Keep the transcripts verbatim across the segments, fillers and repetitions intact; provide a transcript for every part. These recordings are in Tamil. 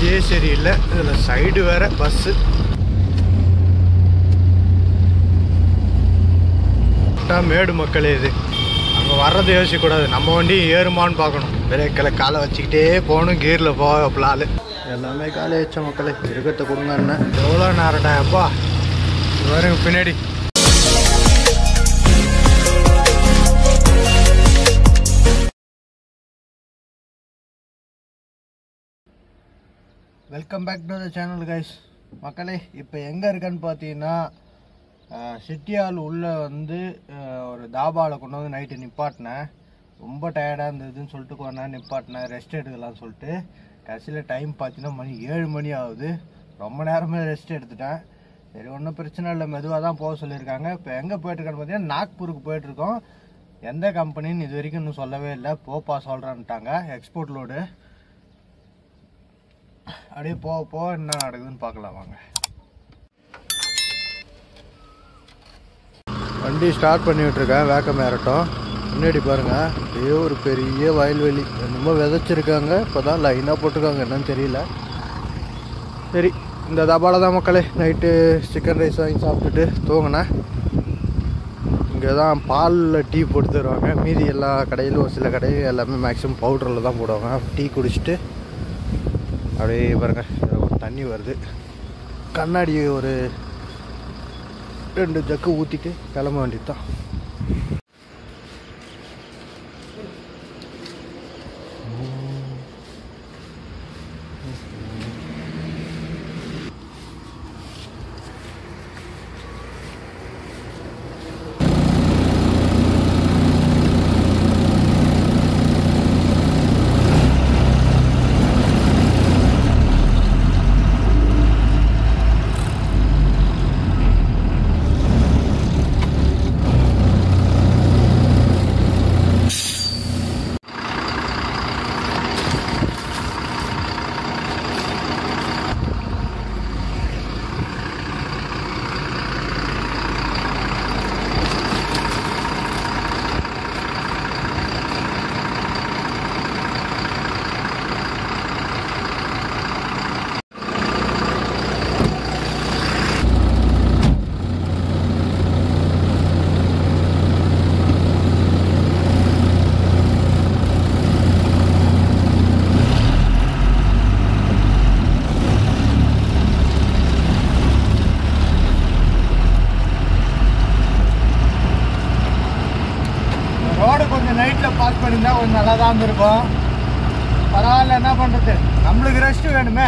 பிரிட்ஜே சரியில்லை, இதில் சைடு வேற பஸ்ஸு. மேடு மக்களே, இது அங்கே வர்றது யோசிக்கக்கூடாது, நம்ம வண்டி ஏறுமான்னு பார்க்கணும். பிரேக்கில் காலை வச்சுக்கிட்டே போகணும், கீரில் போக பிளாலு எல்லாமே காலை வச்ச மக்களே. இருக்கத்தை கொடுங்க என்ன எவ்வளோ நேரடா அப்பா வருங்க பின்னாடி. Welcome back to the channel guys. மக்களே, இப்போ எங்கே இருக்கேன்னு பார்த்தீங்கன்னா சிட்டியால் உள்ளே வந்து ஒரு தாபாவில் கொண்டு வந்து நைட்டு நிப்பாட்டினேன். ரொம்ப டயர்டாக இருந்ததுன்னு சொல்லிட்டு கொஞ்ச நேரம் நிப்பாட்டினேன், ரெஸ்ட் எடுக்கலாம்னு சொல்லிட்டு. கடைசியில் டைம் பார்த்தீங்கன்னா மணி ஏழு மணி ஆகுது. ரொம்ப நேரமே ரெஸ்ட் எடுத்துட்டேன். சரி, ஒன்றும் பிரச்சனை இல்லை, மெதுவாக தான் போக சொல்லியிருக்காங்க. இப்போ எங்கே போயிட்டுருக்கான்னு பார்த்தீங்கன்னா நாக்பூருக்கு போயிட்டுருக்கோம். எந்த கம்பெனின்னு இது வரைக்கும் இன்னும் சொல்லவே இல்லை. போப்பா சொல்கிறான்ட்டாங்க, எக்ஸ்போர்ட் லோடு. அப்படியே போக போக என்ன நடக்குதுன்னு பார்க்கலாம் வாங்க. வண்டி ஸ்டார்ட் பண்ணி விட்டுருக்கேன், வேக்கம் ஏறட்டும். முன்னாடி பாருங்கள், இதே ஒரு பெரிய வயல்வெளி, என்னமோ விதைச்சிருக்காங்க, இப்போ தான் லைனாக போட்டிருக்காங்க, என்னன்னு தெரியல. சரி, இந்த தபால தான் மக்களே நைட்டு சிக்கன் ரைஸ் வாங்கி சாப்பிட்டுட்டு தூங்கினேன். இங்கே தான் பாலில் டீ போட்டு தருவாங்க. மீதி எல்லா கடையிலும் ஒரு சில கடையில் எல்லாமே மேக்ஸிமம் பவுடரில் தான் போடுவாங்க. டீ குடிச்சிட்டு அப்படியே பாருங்கள் தண்ணி வருது. கண்ணாடி ஒரு ரெண்டு ஜக்கு ஊற்றிட்டு கிளம்ப வேண்டியது தான். நைட்டில் பாஸ் பண்ணியிருந்தா கொஞ்சம் நல்லா தான் இருந்திருக்கும். பரவாயில்ல, என்ன பண்ணுறது, நம்மளுக்கு ரெஸ்ட்டு வேணுமே.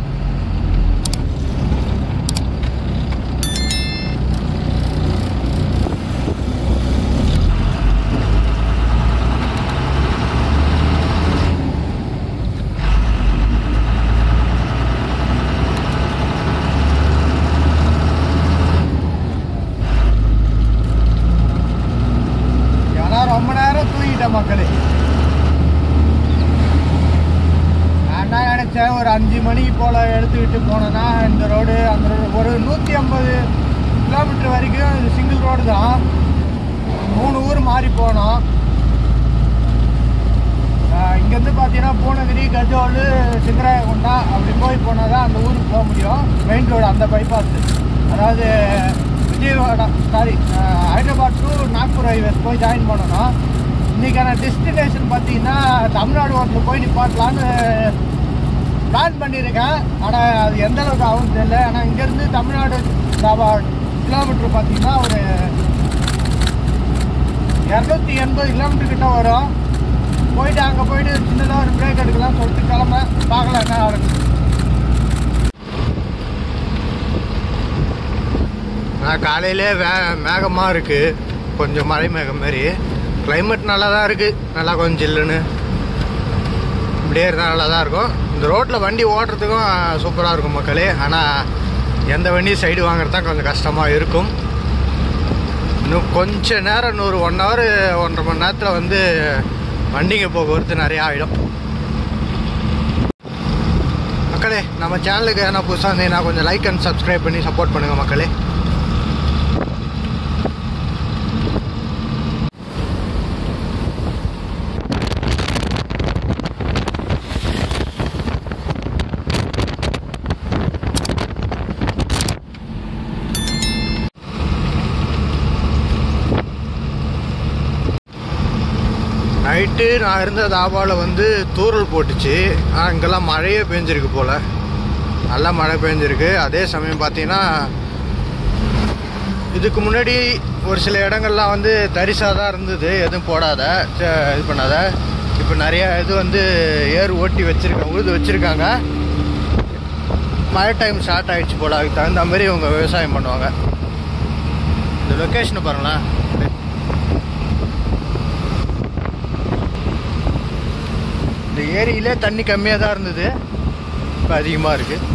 ரொம்ப நேரம் தூங்கிட்டேன் மக்களே. நான் என்ன நினச்சேன், ஒரு அஞ்சு மணிக்கு போல் எடுத்துக்கிட்டு போனேன்னா இந்த ரோடு அந்த ரோடு ஒரு நூற்றி ஐம்பது கிலோமீட்டர் வரைக்கும் இது சிங்கிள் ரோடு தான். மூணு ஊர் மாறி போனோம். இங்கேருந்து பார்த்தீங்கன்னா பூனகிரி, கஜோல், சிங்கராயகுண்டா அப்படி போய் போனால் தான் அந்த ஊருக்கு போக முடியும். மெயின் ரோடு அந்த பைபாஸ், அதாவது Vijayawada sorry Hyderabad to Nagpur highways போய் ஜாயின் பண்ணணும். இன்றைக்கான டெஸ்டினேஷன் பார்த்தீங்கன்னா தமிழ்நாடு ஹோட்டலில் போய் நிப்பாட்டலான்னு பிளான் பண்ணியிருக்கேன். ஆனால் அது எந்த அளவுக்கு ஆகும் தெரியல. ஆனால் இங்கேருந்து தமிழ்நாடு தாபா கிலோமீட்டர் பார்த்தீங்கன்னா ஒரு இரநூத்தி எண்பது கிலோமீட்டர் கிட்ட வரும். போயிட்டு அங்கே போயிட்டு சின்னதாக ஒரு பிரேக் எடுக்கலாம் சொல்லிட்டு கிளம்ப பார்க்கலாம் என்ன ஆகுது. காலையிலே வே மேகமாக இருக்குது, கொஞ்சம் மழை மேகம் மாதிரி. கிளைமேட் நல்லா தான் இருக்குது, நல்லா கொஞ்சம் ஜில்லுன்னு இப்படியே இருந்தால் நல்லா தான் இருக்கும். இந்த ரோட்டில் வண்டி ஓட்டுறதுக்கும் சூப்பராக இருக்கும் மக்களே. ஆனால் எந்த வண்டி சைடு வாங்குறது தான் கொஞ்சம் கஷ்டமாக இருக்கும். இன்னும் கொஞ்சம் நேரம், இன்னொரு ஒன் ஹவர் ஒன்றரை மணி நேரத்தில் வந்து வண்டிங்க போக்குவரத்து நிறையா ஆகிடும் மக்களே. நம்ம சேனலுக்கு எதனா புதுசாக இருந்தீங்கன்னா கொஞ்சம் லைக் அண்ட் சப்ஸ்கிரைப் பண்ணி சப்போர்ட் பண்ணுங்கள் மக்களே. நைட்டு நான் இருந்த தாபாவில் வந்து தூறல் போட்டுச்சு. ஆனால் இங்கெல்லாம் மழையே பெஞ்சிருக்கு போல், நல்லா மழை பெஞ்சிருக்கு. அதே சமயம் பார்த்தீங்கன்னா இதுக்கு முன்னாடி ஒரு சில இடங்கள்லாம் வந்து தரிசாக தான் இருந்தது, எதுவும் போடாத இது பண்ணாத. இப்போ நிறையா இது வந்து ஏர் ஓட்டி வச்சுருக்காங்க, உழுது வச்சுருக்காங்க. மழை டைம் ஸ்டார்ட் ஆகிடுச்சு போல், அதுக்கு தகுந்த மாதிரி இவங்க விவசாயம் பண்ணுவாங்க. இந்த லொக்கேஷனை பாருங்களேன். இந்த ஏரியிலே தண்ணி கம்மியாக தான் இருந்தது, இப்போ அதிகமாக இருக்குது.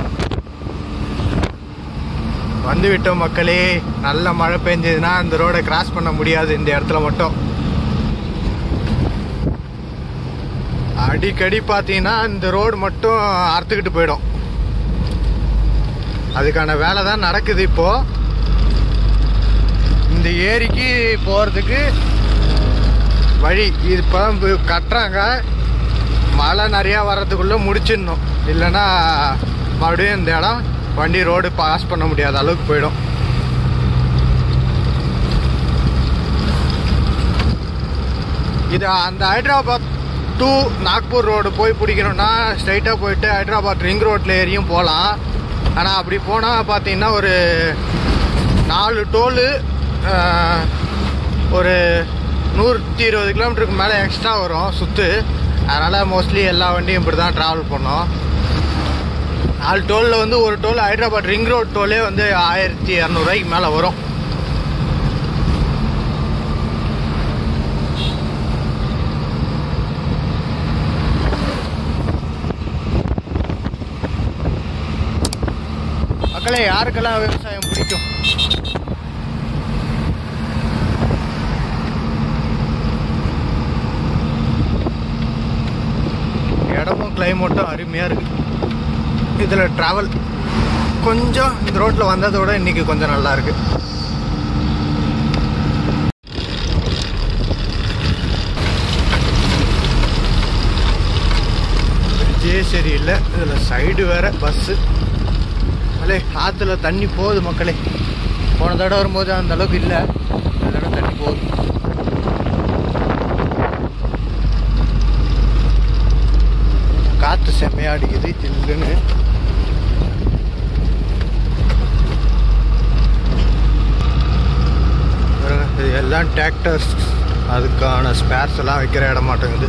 வந்து விட்டோம் மக்களே. நல்ல மழை பெஞ்சதுன்னா இந்த ரோடை கிராஸ் பண்ண முடியாது. இந்த இடத்துல மட்டும் அடிக்கடி பார்த்தீங்கன்னா இந்த ரோடு மட்டும் அறுத்துக்கிட்டு போயிடும். அதுக்கான வேலை தான் நடக்குது இப்போது. இந்த ஏரிக்கு போகிறதுக்கு வழி இது இப்போ கட்டுறாங்க. மழை நிறையா வர்றதுக்குள்ளே முடிச்சிடணும், இல்லைன்னா மறுபடியும் இந்த இடம் வண்டி ரோடு பாஸ் பண்ண முடியாத அளவுக்கு போயிடும். இது அந்த ஹைதராபாத் டு நாக்பூர் ரோடு போய் பிடிக்கணும்னா ஸ்ட்ரைட்டாக போயிட்டு ஹைதராபாத் ரிங் ரோட்டில் ஏரியும் போகலாம். ஆனால் அப்படி போனால் பார்த்தீங்கன்னா ஒரு நாலு டோலு ஒரு நூற்றி இருபது கிலோமீட்டருக்கு மேலே எக்ஸ்ட்ரா வரும் சுற்று. அதனால் மோஸ்ட்லி எல்லா வண்டியும் இப்படி தான் ட்ராவல் பண்ணோம். நாலு டோலில் வந்து ஒரு டோல் ஹைதராபாத் ரிங் ரோட் டோலே வந்து ஆயிரத்தி இரநூறுவாய்க்கு மேலே வரும். மக்களே, யாருக்கெல்லாம் விவசாயம் பிடிக்கும்? இடமும் கிளைமேட்டும் அருமையாக இருக்குது. இதில் ட்ராவல் கொஞ்சம் இந்த ரோட்டில் வந்ததோட இன்றைக்கி கொஞ்சம் நல்லா இருக்கு. பிரிட்ஜே சரியில்லை, இதில் சைடு வேறு பஸ்ஸு. மக்களே, ஆற்றுல தண்ணி போகுது மக்களே. போன தடவை வரும்போது அந்த அளவுக்கு இல்லை, இந்த தடவை தண்ணி போகுது. காற்று செம்மையாக அடிக்குது சில்லுன்னு. இது எல்லாம் டிராக்டர்ஸ், அதுக்கான ஸ்பேர்ஸ் எல்லாம் வைக்கிற இடம் மாட்டேங்குது.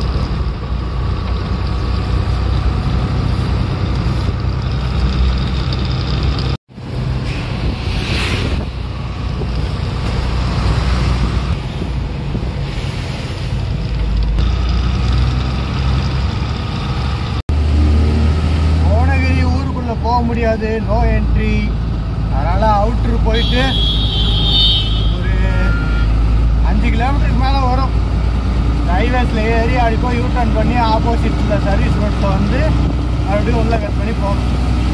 கோணகிரி ஊருக்குள்ளே போக முடியாது, நோ என்ட்ரி. அதனால் அவுட்ரு போயிட்டு அஞ்சு கிலோமீட்டருக்கு மேலே வரும். ஹைவேஸில் ஏறி அப்படி போய் யூ டர்ன் பண்ணி ஆப்போசிட்டில் சர்வீஸ் ரோட்டில் வந்து மறுபடியும் உள்ளே கட் பண்ணி போகணும்.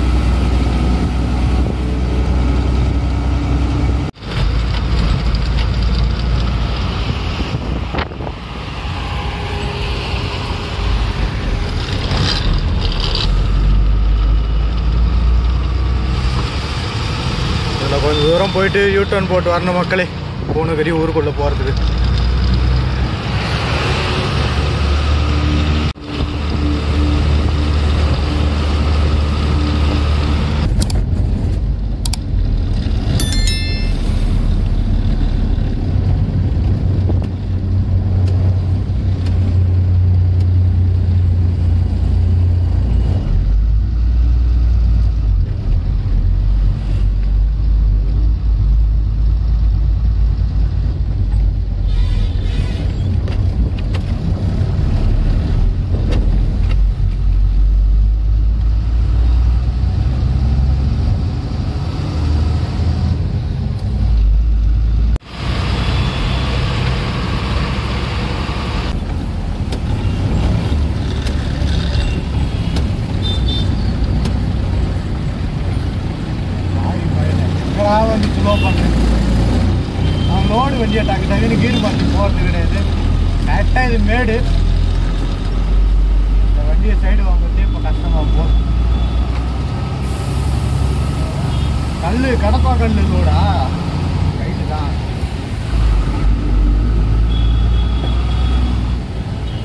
இதில் கொஞ்சம் தூரம் போயிட்டு யூ டர்ன் போட்டு வரணும் மக்களே, கோணகிரி ஊருக்குள்ளே போகிறதுக்கு. வந்து ஸ்லோ பண்ணேன். நான் லோடு வண்டியை டக்கு டக்குன்னு கீர் பண்ணி போகிறது கிடையாது. கரெக்டாக இது மேடு, இந்த வண்டியை சைடு வாங்குறதே இப்போ கஷ்டமாக போகுது. கல் கடப்பா கல் லோடா ரைட்டு தான்.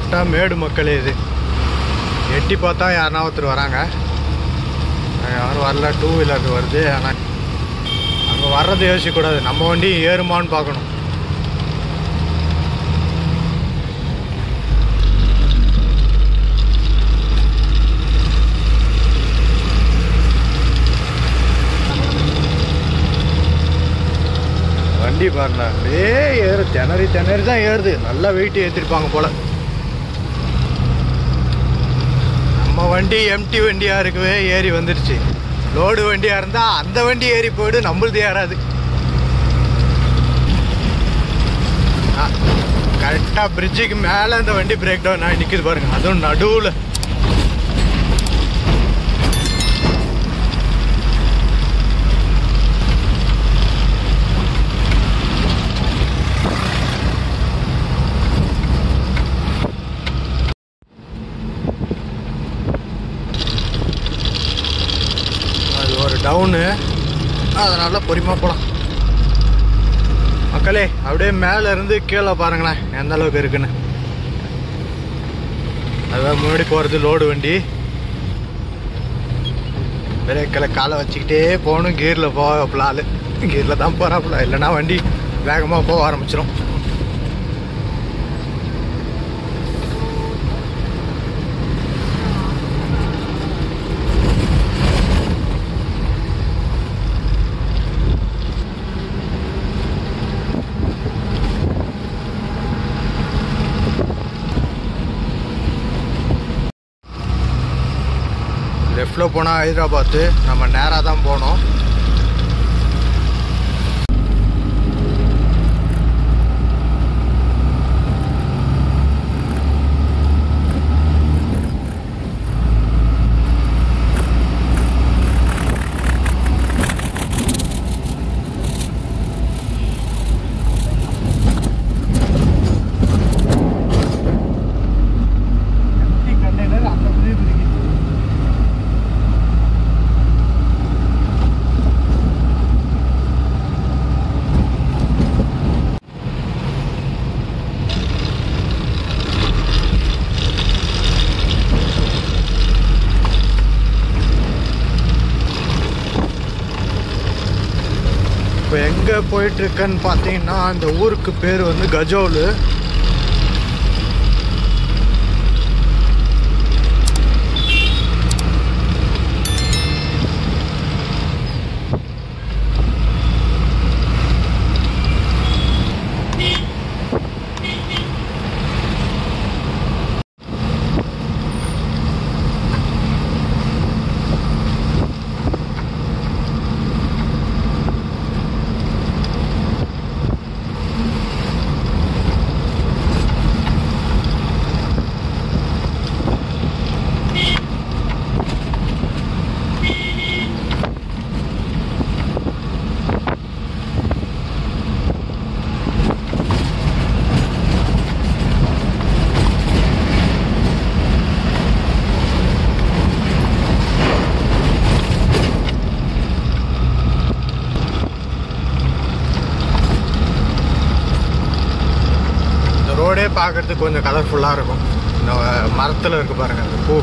கரெக்டாக மேடு மக்களே. இது எட்டி பார்த்தா யாருனா ஒருத்தர் வராங்க. யாரும் வரல, டூ வீலர் வருது. ஆனால் அங்கே வர்றது யோசிக்கக்கூடாது, நம்ம வண்டி ஏறுமான்னு பார்க்கணும். வண்டி பாருண்ணா அப்படியே ஏறு, திணறி திணறி தான் ஏறுது. நல்லா வெயிட்டு ஏற்றிருப்பாங்க போல். நம்ம வண்டி எம்டி வண்டியாக இருக்கவே ஏறி வந்துடுச்சு. லோடு வண்டியாக இருந்தால் அந்த வண்டி ஏறி போய்டு, நம்மளுது ஏறாது. கரெக்டாக பிரிட்ஜுக்கு மேலே அந்த வண்டி பிரேக் டவுன் ஆகி நிற்கிது பாருங்க. அதுவும் நடுவில். டவுனு, அதனால் பொறுமையாக போகலாம் மக்களே. அப்படியே மேலே இருந்து கீழே பாருங்களேன் எந்த அளவுக்கு இருக்குன்னு. அதான் முன்னாடி போகிறது லோடு வண்டி. பிரேக்கில் காலை வச்சுக்கிட்டே போகணும். கீரில் போகப்பல ஆள் கீரில் தான் போகிறாப்புல, இல்லைன்னா வண்டி வேகமாக போக ஆரம்பிச்சிடும். லெஃப்டில் போனால் ஹைதராபாத்து, நம்ம நேராக தான் போனோம். இப்போ எங்கே போயிட்டுருக்கேன்னு பார்த்தீங்கன்னா, அந்த ஊருக்கு பேர் வந்து கஜோலு. ரோடே பார்க்குறதுக்கு கொஞ்சம் கலர்ஃபுல்லாக இருக்கும். இந்த மரத்தில் இருக்கு பாருங்கள் அந்த பூ.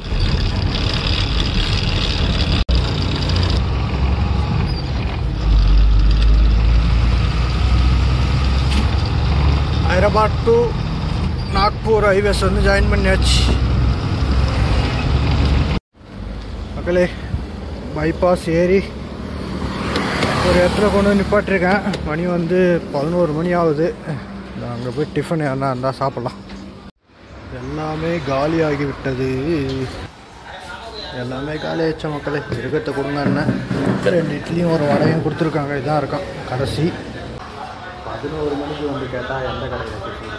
ஹைதராபாத் டு நாக்பூர் ஹைவேஸ் வந்து ஜாயின் பண்ணியாச்சு மக்களே. பைபாஸ் ஏறி ஒரு இடத்துல கொண்டு வந்து நிப்பாட்டிருக்கேன். மணி வந்து பதினோரு மணி ஆகுது. அங்கே போய் டிஃபன் என்ன இருந்தால் சாப்பிட்லாம். எல்லாமே காலியாகி விட்டது. எல்லாமே காலி ஆயிடுச்ச மக்களே. இருக்கிறத கொடுங்க என்ன. ரெண்டு இட்லியும் ஒரு வடையும் கொடுத்துருக்காங்க. இதான் இருக்கான் கடைசி. பதினோரு மணிக்கு வந்து கேட்டால் எந்த கடையில் டிஃபன்.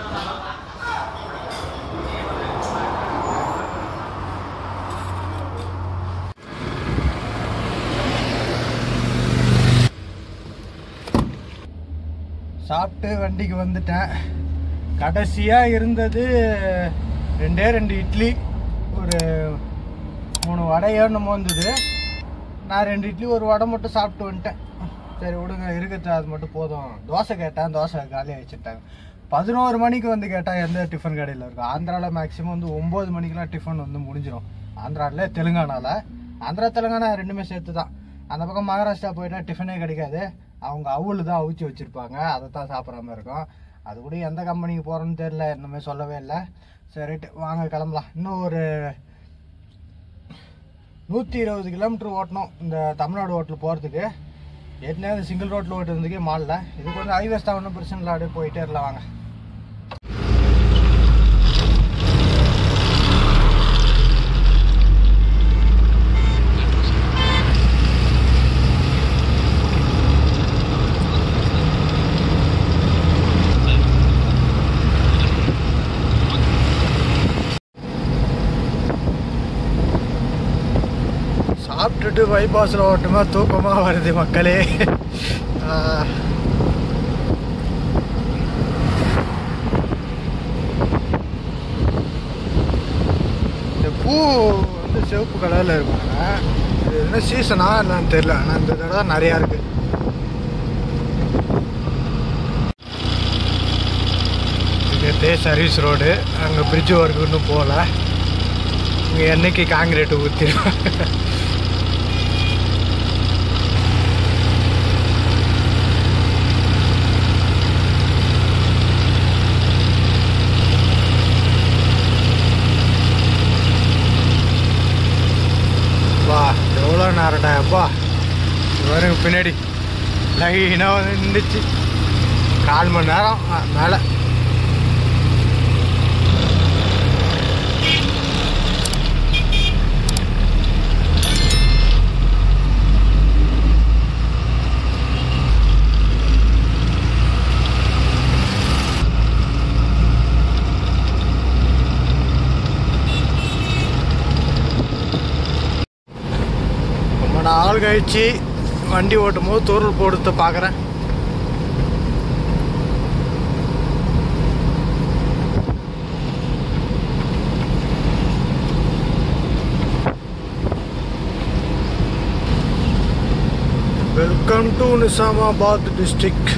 சாப்பிட்டு வண்டிக்கு வந்துட்டேன். கடைசியாக இருந்தது ரெண்டே ரெண்டு இட்லி, ஒரு மூணு வடையோ நம்ம வந்தது. நான் ரெண்டு இட்லி ஒரு வடை மட்டும் சாப்பிட்டு வந்துட்டேன். சரி விடுங்க, இருக்கிறது அது மட்டும் போதும். தோசை கேட்டேன், தோசை காலி ஆகிடுச்சுட்டாங்க. பதினோரு மணிக்கு வந்து கேட்டால் எந்த டிஃபன் கடையில் இருக்கும். ஆந்திராவில் மேக்ஸிமம் வந்து ஒம்பது மணிக்கெலாம் டிஃபன் வந்து முடிஞ்சிடும். ஆந்திராவில் தெலுங்கானாவில், ஆந்திரா தெலுங்கானா ரெண்டுமே சேர்த்து தான். அந்த பக்கம் மகாராஷ்டிரா போயிட்டால் டிஃபனே கிடைக்காது. அவங்க அவுள் தான் அவிச்சு வச்சுருப்பாங்க, அதை தான் சாப்பிட்றாம இருக்கும். அது கூட எந்த கம்பெனிக்கு போகிறோன்னு தெரில, இன்னுமே சொல்லவே இல்லை. சரிட்டு வாங்க கிளம்பலாம். இன்னும் ஒரு நூற்றி இருபது கிலோமீட்டர் ஓட்டணும் இந்த தமிழ்நாடு ரோட்டில் போகிறதுக்கு. ஏற்கனவே சிங்கிள் ரோட்டில் ஓட்டுறதுக்கே மாலில். இது கொஞ்சம் ஹைவேஸ் தான், ஒன்றும் பிரச்சனை இல்லை, அப்படியே போயிட்டே இருக்கலாம் வாங்க. சாப்பிட்டுட்டு பைபாஸில் ஓட்டுமா தூக்கமாக வருது மக்களே. இந்த பூ வந்து சிவப்பு கலரில் இருப்பாங்க. இது என்ன சீசனா என்னன்னு தெரியல, ஆனால் இந்த தடவை நிறையா இருக்குது. இது சர்வீஸ் ரோடு, அங்கே பிரிட்ஜ் ஒர்க்கு இன்னும் போகல. இங்கே என்னைக்கு காங்கிரீட்டு ஊற்றிடுவாங்க. வா எவ்வளோ நேரம்டா அப்பா. பாருங்க பின்னாடி லைனாக வந்து நின்றுச்சு. கால் மணி நேரம் மேலே. நாள் கழிச்சு வண்டி ஓட்டும் போது தூரல் போடுத்து பார்க்குறேன். Welcome to Nizamabad district.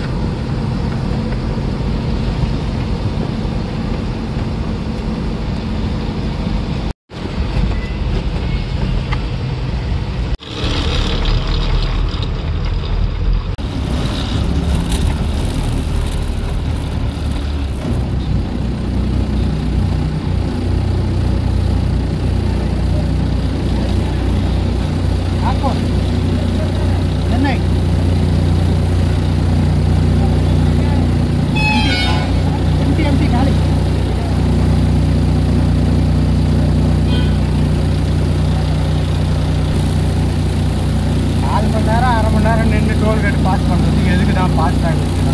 Pass பண்ணுறதுக்கு எதுக்கு தான் பாஸ் டேக் வச்சுக்கலாம்.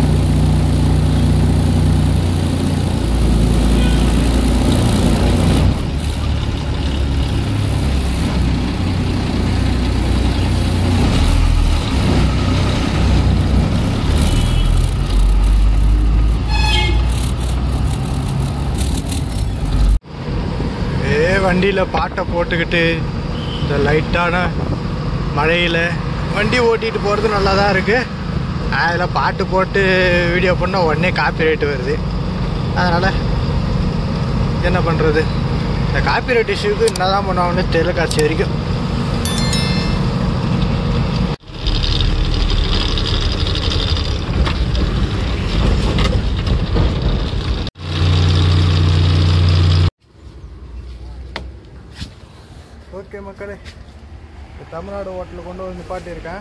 ஏ வண்டியில் பாட்டை போட்டுக்கிட்டு இந்த லைட்டான மழையில் வண்டி ஓட்டிகிட்டு போகிறது நல்லா தான் இருக்குது. அதில் பாட்டு போட்டு வீடியோ பண்ணால் உடனே காப்பி ரைட் வருது. அதனால் என்ன பண்ணுறது, இந்த காப்பி ரைட் இஷ்யூக்கு என்ன தான் பண்ணுவாங்கன்னு தெரியல காட்சி வரைக்கும். ஓகே மக்களே, தமிழ்நாடு ஹோட்டலில் கொண்டு வந்து நிப்பாட்டியிருக்கேன்.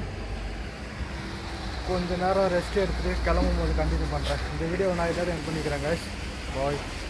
கொஞ்ச நேரம் ரெஸ்ட் எடுத்துகிட்டு கிளம்பும் போது கண்டினியூ பண்ணுறேன். இந்த வீடியோ நான் இதோட என் பண்ணிக்கிறேன் கைஸ். பாய்.